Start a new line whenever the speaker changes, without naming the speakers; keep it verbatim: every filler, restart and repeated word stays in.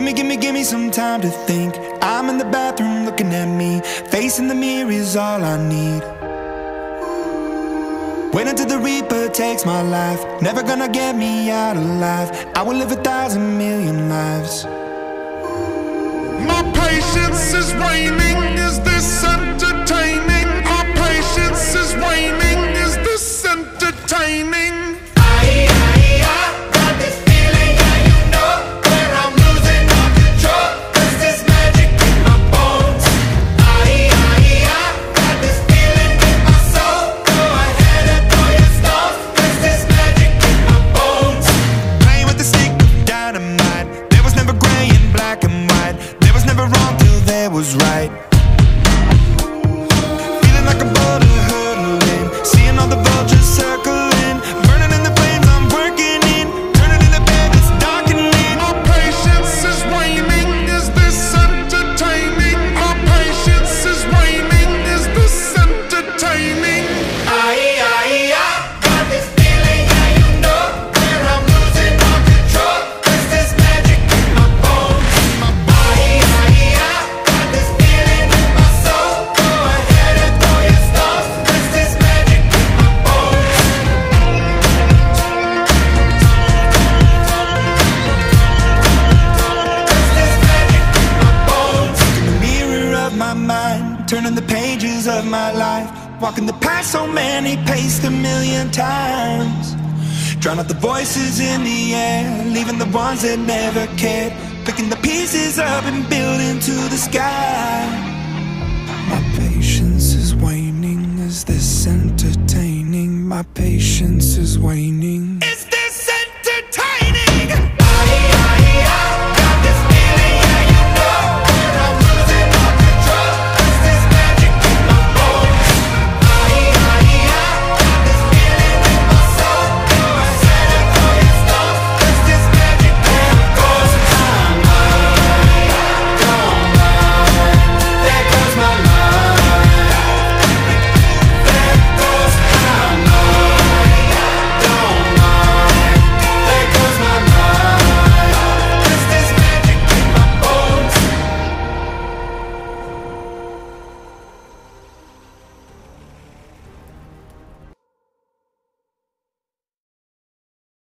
Gimme, gimme, gimme some time to think. I'm in the bathroom looking at me. Facing the mirror is all I need. Wait until the Reaper takes my life. Never gonna get me out alive. I will live a thousand million lives.
My patience is waning. Is this entertaining? My patience is waning. Is this entertaining?
Was right. Feeling like a boulder hurtling, seeing all the vultures circling, burning in the flames I'm working in, turning in the bed it's darkening.
My patience is waning. Is this entertaining? My patience is waning. Is this entertaining?
Aye, aye, I got this feeling, yeah, you know, where I'm losing all control. There's this magic in my bones. My body, aye, aye,
turning the pages of my life, walking the path so many paced a million times. Drown out the voices in the air, leaving the ones that never cared, picking the pieces up and building to the sky. My patience is waning. Is this entertaining? My patience is waning.